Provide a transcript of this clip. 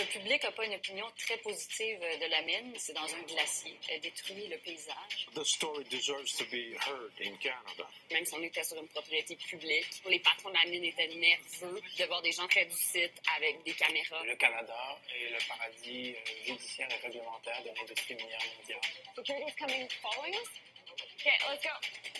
public n'a pas une opinion très positive de la mine. C'est dans un glacier. Elle détruit le paysage. The story deserves to be heard in Canada. Même si on était sur une propriété publique, les patrons de la mine étaient nerveux de voir des gens près du site avec des caméras. Le Canada est le paradis judiciaire et réglementaire de l'industrie minière mondiale. Security's coming following us? Okay, let's go.